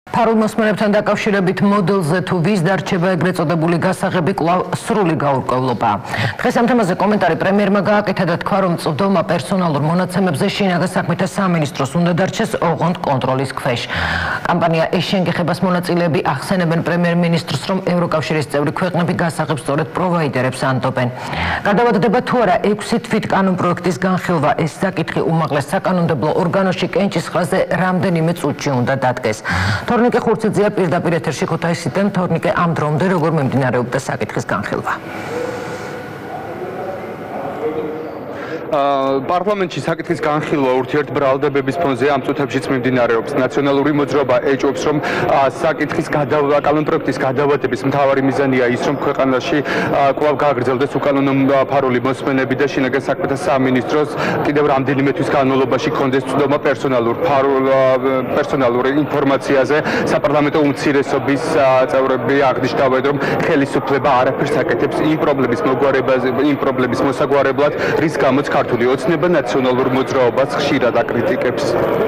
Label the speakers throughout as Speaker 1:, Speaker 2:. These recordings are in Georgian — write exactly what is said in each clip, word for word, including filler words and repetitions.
Speaker 1: ფარულ მოსმენებთან დაკავშირებით მოდელზე თუ ვის დარჩება ეგრეთ წოდებული გასაღები კვლავ სრული გაურკვევლობაა. დღეს ამ თემაზე კომენტარი პრემიერმა გააკეთა და თქვა, რომ წვდომა პერსონალურ მონაცემებზე შინაგან საქმეთა სამინისტროს უნდა დარჩეს ოღონდ კონტროლის ქვეშ. კამპანია ეს შენგეხებას მონაწილეები ახსენებენ პრემიერ-მინისტრს, რომ ევროკავშირის წევრი ქვეყნები გასაღებს სწორედ პროვაიდერებს ანდობენ. გადავადდება თუ არა ექვსი თვით კანონპროექტის განხილვა, ეს საკითხი უმაღლეს საკანონმდებლო ორგანოში კენჭისყრაზე რამდენიმე წუთში უნდა დადგეს. თორნიკე ხურციძეა პირდაპირ ეთერში ქუთაისიდან. თორნიკე, ამ დრომდე როგორ მიმდინარეობდა საკითხის განხილვა?
Speaker 2: პარლამენტში საკითხის განხილვა ურთიერთბრალდებების ფონზე ამ წუთებშიც მიმდინარეობს. ნაციონალური მოძრაობა ეჭვობს, რომ საკითხის კანონპროექტის გადავადების მთავარი მიზანია ის, რომ ქვეყანაში კვლავ გააგრძელდეს უკანონო ფარული მოსმენები და შინაგან საქმეთა სამინისტროს კიდევ რამდენიმე თვის განმავლობაში კონდეს წვდომა პერსონალურ პერსონალურ ინფორმაციაზე. საპარლამენტო უმცირესობის წევრები აღნიშნავენ, რომ ხელისუფლება არაფერს აკეთებს იმ პრობლემის მოგვარებაზე, იმ პრობლემის მოსაგვარებლად, რის გამოც ქართული ოცნება ნაციონალურ მოძრაობას ხშირად აკრიტიკებს.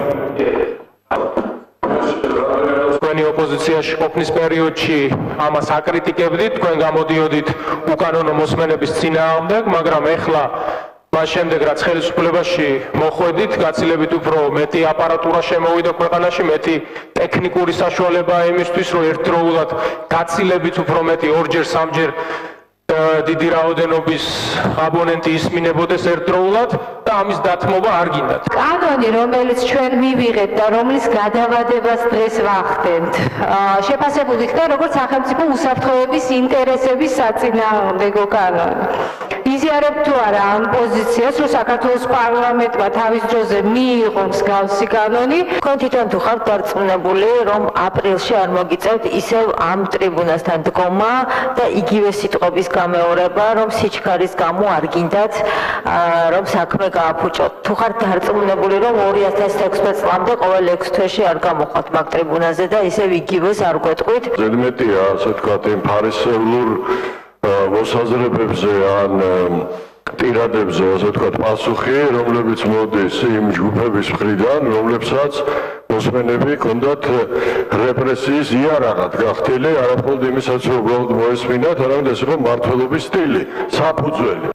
Speaker 3: თქვენი ოპოზიციაში ყოფნის პერიოდში ამას აკრიტიკებდით, თქვენ გამოდიოდით უკანონო მოსმენების წინააღმდეგ, მაგრამ ეხლა მას შემდეგ რაც ხელისუფლებაში მოხვედით, გაცილებით უფრო მეტი აპარატურა შემოვიდა ქვეყანაში, მეტი ტექნიკური საშუალებაა იმისთვის, რომ ერთდროულად გაცილებით უფრო მეტი ორჯერ სამჯერ დიდი რაოდენობის აბონენტი ისმინებოდეს ერთდროულად და ამის დათმობა არ გინდათ.
Speaker 4: კანონი, რომელიც ჩვენ მივიღეთ და რომლის გადავადებას დღეს ვახდენთ, შეფასებული იქნა როგორც სახელმწიფო უსაფრთხოების ინტერესების საწინააღმდეგო კანონი. იზიარებ თუ არა ამ პოზიციას, რომ საქართველოს პარლამენტმა თავის დროზე მიიღო მსგავსი კანონი?
Speaker 5: თქვენ თვითონ თუ ხართ დარწმუნებული, რომ აპრილში არ მოგიწევთ ისევ ამ ტრიბუნასთან დგომა და იგივე სიტყვების გამეორება, რომ სიჩქარის გამო არ გინდათ, რომ საქმე გააფუჭოთ. თუ ხართ დარწმუნებული, რომ ორი ათას თექვსმეტ წლამდე ყოველ ექვს თვეში არ გამოხვალთ მაგ ტრიბუნაზე და ისევ იგივეს არ გვეტყვით?
Speaker 6: ზედმეტია, ასე ვთქვათ, იმ ფარისევლურ მოსაზრებებზე ან ტირადებზე, ასე ვთქვათ, პასუხი, რომლებიც მოდის იმ ჯგუფების მხრიდან, რომლებსაც მოსმენები ჰქონდათ რეპრესიის იარაღად გახდილი, არამხოლოდ იმისაც, რომ უბრალოდ მოესმინათ, არამედ ეს იყო მმართველობის სტილი, საფუძველი.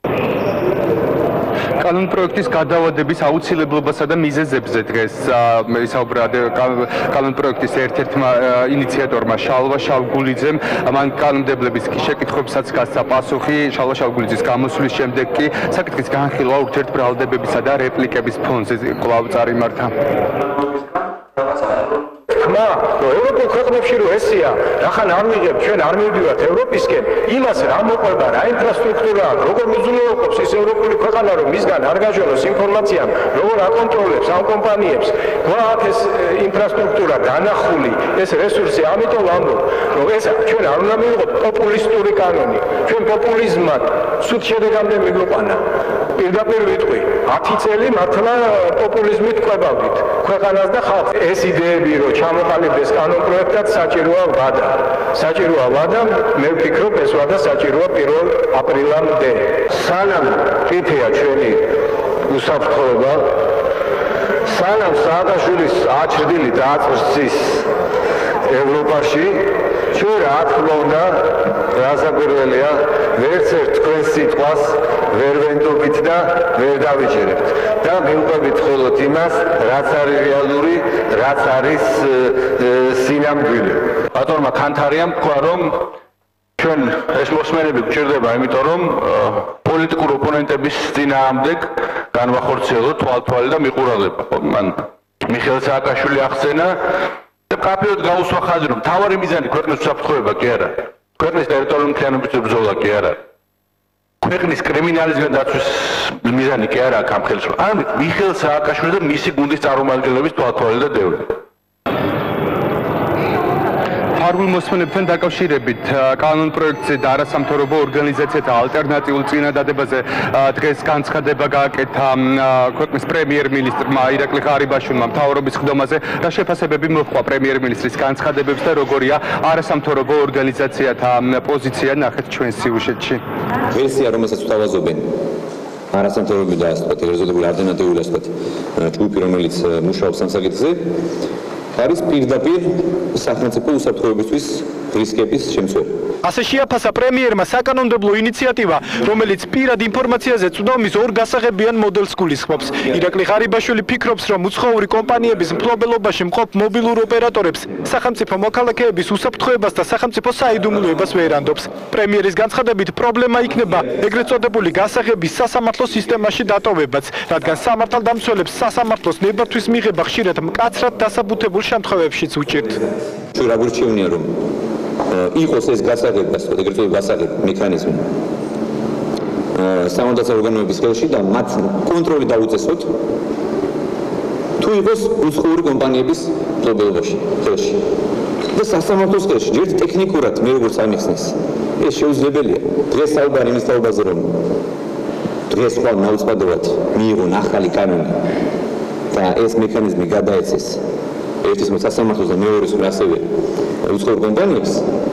Speaker 2: კანონპროექტის გადავადების აუცილებლობასა და მიზეზებზე დღეს ისაუბრა კანონპროექტის ერთ-ერთმა ინიციატორმა შალვა შავგულიძემ. მან კანონმდებლების შეკითხვებსაც გასცა პასუხი. შალვა შავგულიძის გამოსვლის შემდეგ კი საკითხის განხილვა ურთიერთბრალდებებისა და რეპლიკების ფონზე კვლავ წარიმართა.
Speaker 3: ხმა, რომ ევროპულ ქვეყნებში რო ესია, რახან არ მიღებ, ჩვენ არ მივდივართ ევროპისკენ, იმას რა მოყვება, რა ინფრასტრუქტურა აქვს, როგორ უზრუნველყოფს ის ევროპული ქვეყანა, რომ მისგან არ გაჟონოს ინფორმაცია, როგორ აკონტროლებს ამ კომპანიებს, გვაქვს ეს ინფრასტრუქტურა განახული, ეს რესურსი, ამიტომ ვამბობ, რომ ეს ჩვენ არ უნდა მივიღოთ პოპულისტური კანონი, ჩვენ პოპულიზმად სულ შედეგამდე მიგვიყვანა. პირდაპირ ვიტყვი, ათი წელი მართლა პოპულიზმით ყვებავდით ქვეყანას და ხალხს. ეს იდეები რომ ჩამოყალიბდეს კანონპროექტად საჭიროა ვადა. საჭიროა ვადა, მე ვფიქრობ ეს ვადა საჭიროა პირველ აპრილამდე. სანამ კითია ჩვენი უსაფრთხოება, სანამ სააკაშვილის აჩრდილი დააწესის ევროპაში, ჩვენ რა თქმა უნდა, რასაკვირველია, ვერც ერთ თქვენს სიტყვას ვერ ვენდობით და ვერ დავიჯერებთ და მივყვებით მხოლოდ იმას, რაც არის რეალური, რაც არის სინამდვილე. ბატონმა ქანთარიამ თქვა, რომ ჩვენ ეს მოსმენები გვჭირდება, იმიტომ რომ პოლიტიკურ ოპონენტების წინააღმდეგ განვახორციელოთ თვალთვალი და მიყურადღება. მან მიხეილ სააკაშვილი ახსენა და კაფეოდ გაუსვა ხაზი, რომ მთავარი მიზანი ქვეყნის უსაფრთხოება კი არა, ქვეყნის ტერიტორიული მთლიანობის ბრძოლა კი არა, ქვეყნის კრიმინალიზმიდან დაცვის მიზანი კი არა აქ ამ ხელისუფლებას. ამით მიხეილ სააკაშვილი და მისი გუნდის წარმომადგენლების თვალთვალი და დევრი.
Speaker 2: ფარულ მოსმენებთან დაკავშირებით კანონპროექტზე და არასამთავრობო ორგანიზაციათა ალტერნატიულ წინადადებაზე დღეს განცხადება გააკეთა ქვეყნის პრემიერ-მინისტრმა ირაკლი ღარიბაშვილმა მთავრობის ხდომაზე და შეფასებები მოჰყვა პრემიერ-მინისტრის განცხადებებს და როგორია არასამთავრობო ორგანიზაციათა პოზიცია, ნახეთ ჩვენ სიუჟეტში.
Speaker 7: ვერსია, რომელსაც ვთავაზობენ არასამთავრობო და ასე ვთქვათ, რეზოლუტიური ალტერნატიული ასე ვთქვათ, ჯგუფი, რომელიც მუშაობს ამ საკითხზე, არის პირდაპირ სახელმწიფო უსაფრთხოებისთვის რისკების შემცველი.
Speaker 8: ასე შეაფასა პრემიერმა საკანონმდებლო ინიციატივა, რომელიც პირად ინფორმაციაზე წვდომის ორ გასაღებიან მოდელს გულისხმობს. ირაკლი ღარიბაშვილი ფიქრობს, რომ უცხოური კომპანიების მფლობელობაში მყოფ მობილურ ოპერატორებს სახელმწიფო მოქალაქეების უსაფრთხოებას და სახელმწიფო საიდუმლოებას ვერ ანდობს. პრემიერის განცხადებით, პრობლემა იქნება ეგრეთ წოდებული გასაღების სასამართლო სისტემაში დატოვებაც, რადგან სამართალდამცველებს სასამართლოს ნებართვის მიღება ხშირად მკაცრად დასაბუთებულ შემთხვევებშიც უჭირთ.
Speaker 7: ჩვენ რა გვირჩევნია, რომ იყოს ეს გასაღები, ასე ვთქვათ, ეგრეთ წოდებული გასაღები მექანიზმი სამართალდამცავ ორგანოების ხელში და მათ კონტროლი დაუწესოთ, თუ იყოს უცხოური კომპანიების მფლობელობაში ხელში. და სასამართლოს ხელში, ჯერ ტექნიკურად მე როგორც ამიხსნეს, ეს შეუძლებელია. დღეს საუბარი იმის თაობაზე, რომ დღეს ხვალ ნაუწყდავად მიიღონ ახალი კანონი და ეს მექანიზმი გადაეცეს ერთის სასამართლოს და მეორეს ასევე უცხოურ კომპანიებს,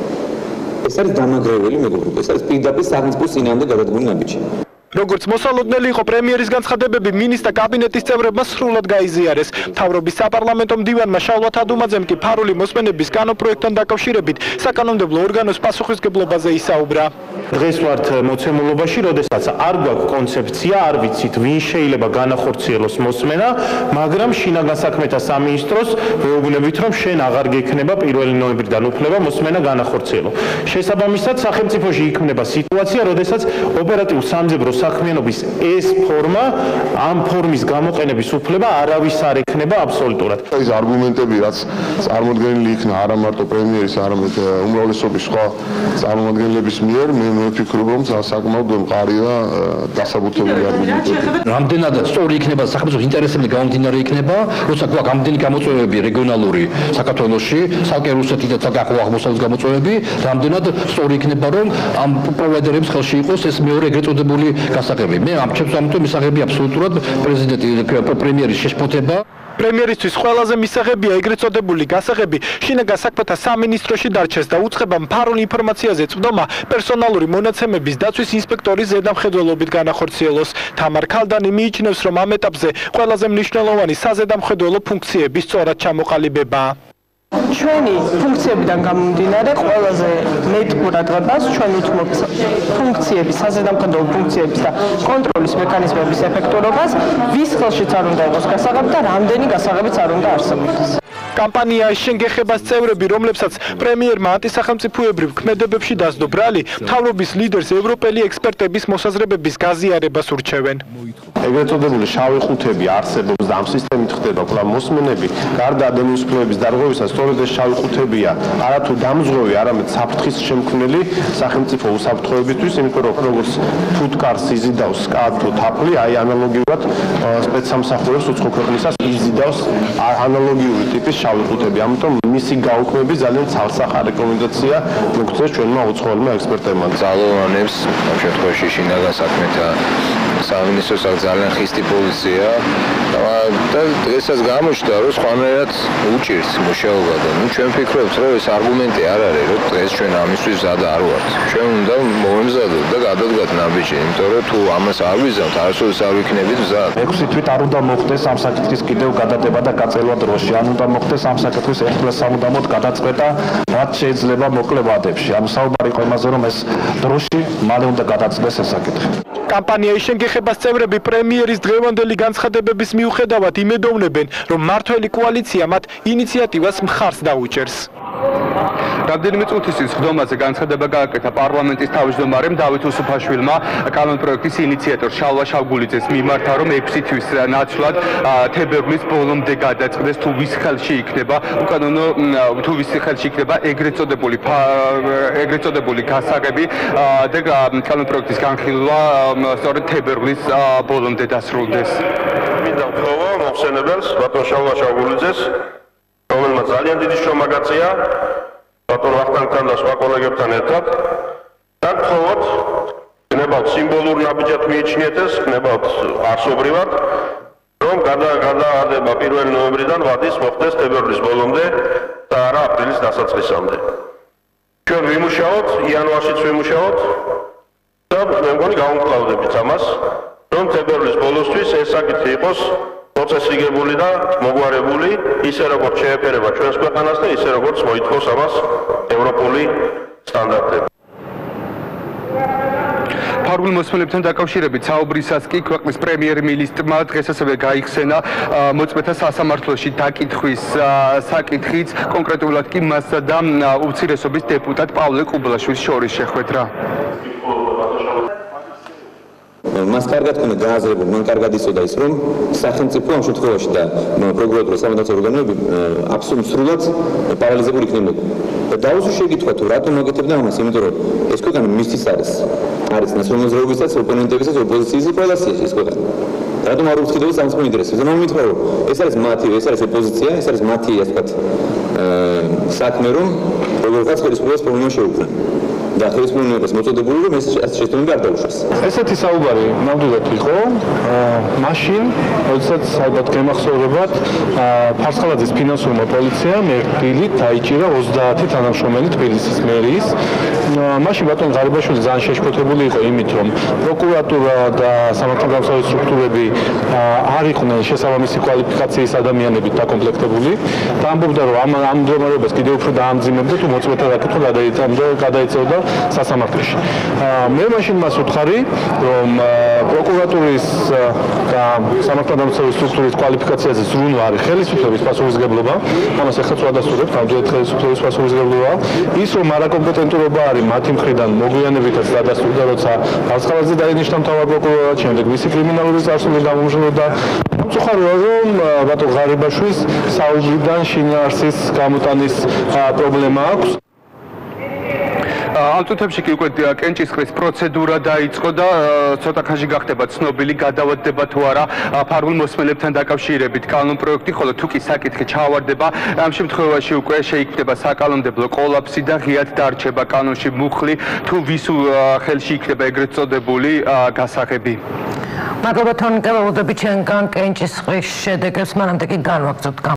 Speaker 7: ეს არის დამაგრეველი მეგობრებო, ეს არის პირდაპირ სახელმწიფოს წინააღმდეგ გადადგმული ნაბიჯი.
Speaker 8: როგორც მოსალოდნელი იყო პრემიერის განცხადებები, მინისტრთა კაბინეტის წევრებმა სრულად გაიზიარეს. მთავრობის საპარლამენტო მდივანმა შალვა თადუმაძემ კი ფარული მოსმენების კანონპროექტთან დაკავშირებით საკანონმდებლო ორგანოს პასუხისმგებლობაზე ისაუბრა.
Speaker 9: დღეს ვართ მოცემულობაში, როდესაც არ გვაქვს კონცეფცია, არ ვიცით ვინ შეიძლება განახორციელოს მოსმენა, მაგრამ შინაგან საქმეთა სამინისტროს ვეუბნებით, რომ შენ აღარ გექნება პირველი ნოემბრიდან უფლება მოსმენა განახორციელო. შესაბამისად, სახელმწიფოში იქმნება სიტუაცია, როდესაც ოპერატიულ სამძებრო საქმიანობის ეს ფორმა, ამ ფორმის გამოყენების უფლება არავის არ ექნება აბსოლუტურად.
Speaker 6: ეს არგუმენტები, რაც წარმოდგენილი იქნა არა მარტო პრემიერის, არამედ უმრავლესობის სხვა წარმომადგენლების მიერ, მე ვფიქრობ, რომ საკმაოდ მყარია დასაბუთებული არგუმენტები.
Speaker 10: რამდენად სწორი იქნება სახელმწიფოს ინტერესები გამომდინარე იქნება, როცა გვაქვს ამდენი გამოწვევები რეგიონალური საქართველოში, ცალკე რუსეთი და ცალკე ახლო გამოწვევები, რამდენად სწორი იქნება, რომ ამ პროვაიდერების ხელში იყოს ეს მეორე ეგრეთ წოდებული გასაღები. მე ამ ჩემს ამიტომ მისაღები აბსოლუტურად პრეზიდენტი პრემიერის შეშფოთება.
Speaker 8: პრემიერისთვის ყველაზე მისაღებია ეგრეთ წოდებული გასაღები შინაგან საქმეთა სამინისტროში დარჩეს და უწყება მფარულ ინფორმაციაზე წვდომა პერსონალური მონაცემების დაცვის ინსპექტორის ზედამხედველობით განახორციელოს. თამარ ქალდანი მიიჩნევს, რომ ამ ეტაპზე ყველაზე მნიშვნელოვანი საზედამხედველო ფუნქციების სწორად ჩამოყალიბებაა.
Speaker 11: ჩვენი ფუნქციებიდან გამომდინარე ყველაზე მეტ ყურადღებას ჩვენ უთმობთ ფუნქციების, საზედამხედველო ფუნქციების და კონტროლის მექანიზმების ეფექტურობას, ვის ხელშიც არ უნდა იყოს გასაღები და რამდენი გასაღებიც არ უნდა არსებობდეს.
Speaker 8: კამპანიაში შენგეხებას წევრები, რომლებსაც პრემიერმა ანტისახელმწიფოებრივ ქმედებებში დასდო ბრალი, მთავრობის ლიდერს ევროპელი ექსპერტების მოსაზრებების გაზიარებას ურჩევენ.
Speaker 9: ეგრეთ წოდებული შავი ხუთები არსებობს და ამ სისტემით ხდება კვლავ მოსმენები, გარდა ადამიანის უფლებების დარღვევისა, სწორედ ეს შავი ხუთებია არათუ დამზღვევი, არამედ საფრთხის შემქმნელი სახელმწიფო უსაფრთხოებისთვის, იმიტომ რომ როგორც ფუტკარს იზიდავს კატო თაფლი, აი ანალოგიურად სპეცსამსახურებს უცხო ქვეყნისას იზიდავს ანალოგიური ტიპის შავი ხუთები. ამიტომ მისი გაუქმების ძალიან ცალსახა რეკომენდაცია მოგწეს ჩვენმა უცხოელმა ექსპერტებმა.
Speaker 12: ძალოვანებს ამ შემთხვევაში შინაგან საქმეთა სამინისტროს ძალიან ხისტი პოზიცია და დღესაც გამოჩნდა, რომ სხვანაირად უჭირს მუშაობა და ნუ ჩვენ ვფიქრობთ, რომ ეს არგუმენტი არ არის, რომ დღეს ჩვენ ამისთვის მზად არ ვართ. ჩვენ უნდა მოვემზადოთ და გადადგათ ნაბიჯი, იმიტომ რომ თუ ამას არ ვიზამთ, არასოდეს არ ვიქნებით მზად.
Speaker 9: ექვსი თვით არ უნდა მოხდეს ამ საკითხის კიდევ გადადება და გაწელვა დროში. ან უნდა მოხდეს ამ საკითხის ერთდღე სამუდამოდ გადაწყვეტა, რაც შეიძლება მოკლე ვადებში. ამ საუბარი იყო იმაზე, რომ ეს დროში მალე უნდა გადაწყვეტეს ეს საკითხი.
Speaker 8: კამპანიაში შენგეხებას წევრები პრემიერის დღევანდელი განცხადებების მიუხედავად იმედოვნებენ, რომ მმართველი კოალიცია მათ ინიციატივას მხარს დაუჭერს.
Speaker 2: რამდენიმე წუთის წინ სხდომაზე განცხადება გააკეთა პარლამენტის თავმჯდომარემ დავით უსუფაშვილმა კანონპროექტის ინიციატორ შალვა შავგულიძეს მიმართა, რომ ექვსი თვის ნაცვლად თებერვლის ბოლომდე გადაწყდეს თუ ვის ხელში იქნება უკანონო თუ ვის ხელში იქნება ეგრეთ წოდებული ეგრეთ წოდებული გასაღები და კანონპროექტის განხილვა სწორედ თებერვლის ბოლომდე დასრულდეს.
Speaker 6: მინდა ვთხოვო მოხსენებელს ბატონ შალვა შავგულიძეს, რომელმაც ძალიან დიდი შრომა გაწია ბატონ ვახტანგთან და სხვა კოლეგებთან ერთად და გთხოვოთ ნებავთ სიმბოლურ ნაბიჯად მიიჩნიეთ ეს, ნებავთ არსობრივად, რომ გადაადება პირველი ნოემბრიდან ვადის მოხდეს თებერვლის ბოლომდე და არა აპრილის დასაწყისამდე. ჩვენ ვიმუშაოთ, იანვარშიც ვიმუშაოთ და მე მგონი გავუმკლავდებით ამას, რომ თებერვლის ბოლოსთვის ეს საკითხი იყოს პროცესიგებული და მოგვარებული ისე როგორც შეეფერება ჩვენს ქვეყანას და ისე როგორც მოითხოვს ამას ევროპული სტანდარტები.
Speaker 2: ფარულ მოსმენებთან დაკავშირებით საუბრისას კი ქვეყნის პრემიერ-მინისტრმა დღეს ასევე გაიხსენა მოწმეთა სასამართლოში დაკითხვის საკითხიც, კონკრეტულად კი მასსა და უმცირესობის დეპუტატ პავლე ყუბლაშვილს შორის შეხვედრა.
Speaker 7: მას კარგად ქონდა გააზრებული, მან კარგად იცოდა ის, რომ სახელმწიფო ამ შემთხვევაში და პროკურატურა სამართლებრივი ორგანოები აბსოლუტურად სრულად პარალიზებული იქნებოდა. და დაუსვი შეკითხვა თუ რატომ აკეთებდა ამას, იმიტომ რომ ეს ქვეყანა მისთვის არის. არის ნაციონალური მოძრაობისაც, ოპონენტებისაც, ოპოზიციის ყველა სიას ეს ქვეყანა. რატომ არ უცხიდებს სამწუხარო ინტერესებს? და მომ მითხრა, რომ ეს არის მათი, ეს არის ოპოზიცია, ეს არის მათი, ასე ვთქვათ, საქმე, რომ როგორღაც ხელისუფლებას პრობლემა შეუქმნა. და ხელისუფლებას მოწოდებული რომ ეს შეცდომები არ დაუშვას.
Speaker 9: ესეთი საუბარი ნამდვილად იყო მაშინ, როდესაც ალბათ გემახსოვრებათ ფარსხალაძის ფინანსურმა პოლიციამ ერთდილით დაიჭირა ოცდაათი თანამშრომელი თბილისის მერიის. მაშინ ბატონ ღარიბაშვილი ძალიან შეშფოთებული იყო იმით, რომ პროკურატურა და სამართალდამცავი სტრუქტურები არ იყვნენ შესაბამისი კვალიფიკაციის ადამიანებით დაკომპლექტებული და ამბობდა, რომ ამ ამ მდგომარეობას კიდევ უფრო დაამძიმებდა თუ მოწმეთა დაკითხვა გადაიწევდა სასამართლოში. მე მაშინ მას ვთხარი, რომ პროკურატურის და სამართალდამცავი სტრუქტურის კვალიფიკაციაზე ზრუნვა არის ხელისუფლების პასუხისმგებლობა, ამას ახლა ვადასტურებთ, ნამდვილად ხელისუფლების პასუხისმგებლობა. ის რომ არაკომპეტენტურობა არის მათი მხრიდან მოგვიანებითაც დადასტურდა, როცა ფარსხალაძე დაინიშნა მთავარ პროკურორად, შემდეგ მისი კრიმინალური წარსული გამომჟღავნდა. სამწუხაროა, რომ ბატონ ღარიბაშვილს საუბრიდან შინაარსის გამოტანის პრობლემა აქვს.
Speaker 2: ამ წუთებში კი უკვე კენჭისყრის პროცედურა დაიწყო და ცოტა ხანში გახდება ცნობილი გადავადდება თუ არა ფარულ მოსმენებთან დაკავშირებით კანონპროექტი, ხოლო თუ კი საკითხი ჩავარდება, ამ შემთხვევაში უკვე შეიქმნება საკანონმდებლო კოლაფსი და ღიად დარჩება კანონში მუხლი, თუ ვის ხელში იქნება ეგრეთ წოდებული გასაღები.
Speaker 1: მადლობა თორნიკე, ველოდებით ჩვენგან კენჭისყრის შედეგებს, მანამდე კი განვაგრძობთ.